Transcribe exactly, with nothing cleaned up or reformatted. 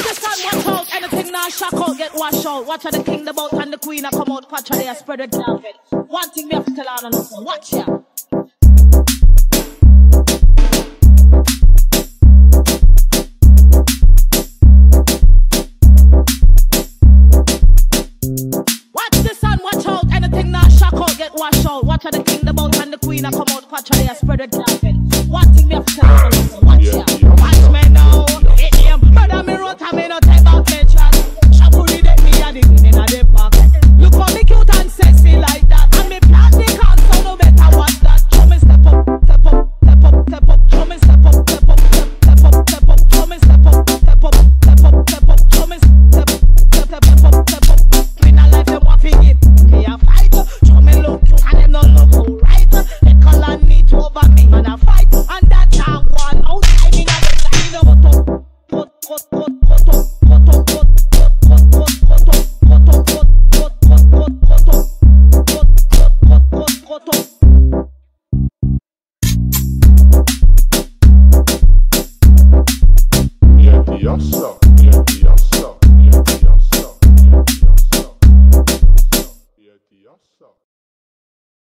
the sun, watch out. Anything now shock out, get washed out. Watch how the king, the boat, and the queen are come out. Watch how they are spread it down. One thing we have to tell on us. Watch ya. Watch out, watch how the king, the boat, and the queen are come out. Watch how they are spread it down. One thing we have to tell you, watch ya. Watch me now. It ain't brother me wrote and me no take back me chat. Shaburi de me a the queen in a the park. Look how me cute and sexy like that. And me plant the can so no better watch that. Show me step up, step up, step up, step up. Show me step up, step up, step up, step up. Show me step up, step up, step up, step up. Show me step, step, step, step up, step up. Queen of life them want to give. Okay, I fight. Show me look. And them don't look who right. They call on me to over me and I fight. And that time one outside me now they line up. Put, put, put, put, put, put, put, put, put, put, put, put, put, put, put, put, put, put, put. Yeah, yes, sir.